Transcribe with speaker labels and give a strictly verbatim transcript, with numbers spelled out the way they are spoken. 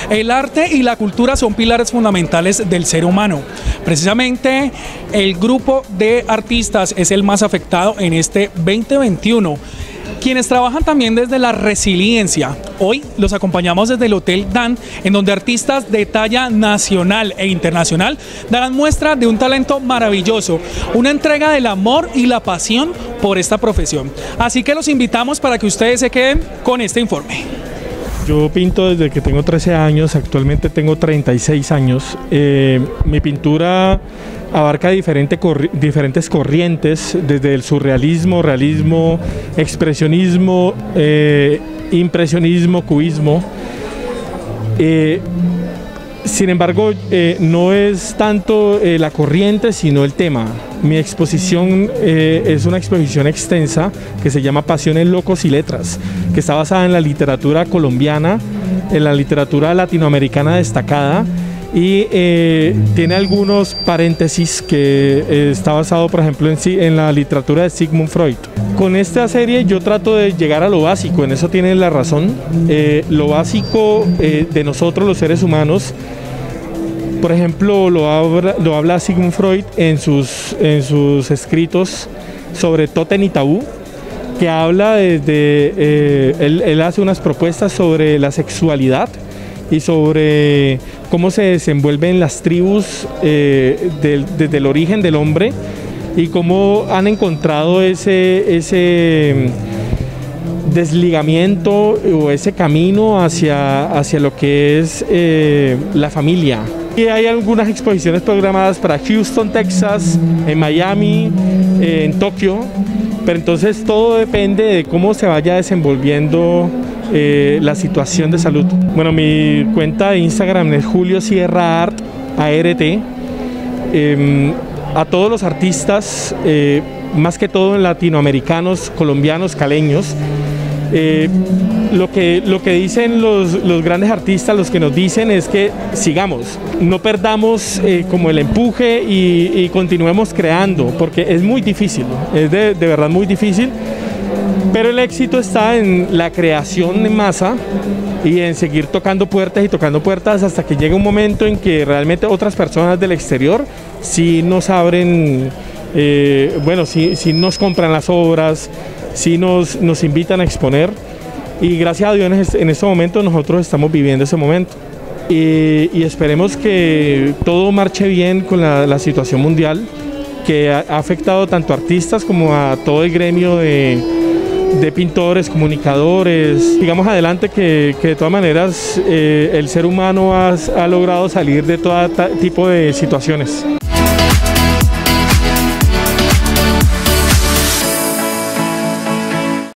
Speaker 1: El arte y la cultura son pilares fundamentales del ser humano. Precisamente el grupo de artistas es el más afectado en este veinte veintiuno. Quienes trabajan también desde la resiliencia. Hoy los acompañamos desde el Hotel Dan, en donde artistas de talla nacional e internacional darán muestra de un talento maravilloso, una entrega del amor y la pasión por esta profesión. Así que los invitamos para que ustedes se queden con este informe.
Speaker 2: Yo pinto desde que tengo trece años, actualmente tengo treinta y seis años. Eh, mi pintura abarca diferente corri diferentes corrientes, desde el surrealismo, realismo, expresionismo, eh, impresionismo, cubismo. Eh, sin embargo, eh, no es tanto eh, la corriente, sino el tema. Mi exposición eh, es una exposición extensa que se llama Pasiones, Locos y Letras, que está basada en la literatura colombiana, en la literatura latinoamericana destacada, y eh, tiene algunos paréntesis que eh, está basado, por ejemplo, en, en la literatura de Sigmund Freud. Con esta serie yo trato de llegar a lo básico, en eso tienen la razón. Eh, lo básico eh, de nosotros los seres humanos, por ejemplo, lo habla, lo habla Sigmund Freud en sus, en sus escritos sobre Tótem y Tabú, que habla desde, eh, él, él hace unas propuestas sobre la sexualidad y sobre cómo se desenvuelven las tribus eh, del, desde el origen del hombre y cómo han encontrado ese, ese desligamiento o ese camino hacia, hacia lo que es eh, la familia. Y hay algunas exposiciones programadas para Houston, Texas, en Miami, eh, en Tokio, pero entonces todo depende de cómo se vaya desenvolviendo eh, la situación de salud. Bueno, mi cuenta de Instagram es Julio Sierra Art, A R T. Eh, a todos los artistas, eh, más que todo latinoamericanos, colombianos, caleños, Eh, lo, que, lo que dicen los, los grandes artistas, los que nos dicen es que sigamos, no perdamos eh, como el empuje y, y continuemos creando, porque es muy difícil, es de, de verdad muy difícil, pero el éxito está en la creación en masa y en seguir tocando puertas y tocando puertas hasta que llegue un momento en que realmente otras personas del exterior sí nos abren, eh, bueno, sí, sí nos compran las obras, sí nos, nos invitan a exponer, y gracias a Dios en este, en este momento nosotros estamos viviendo ese momento y, y esperemos que todo marche bien con la, la situación mundial que ha, ha afectado tanto a artistas como a todo el gremio de, de pintores, comunicadores. Sigamos adelante, que, que de todas maneras eh, el ser humano ha, ha logrado salir de todo tipo de situaciones.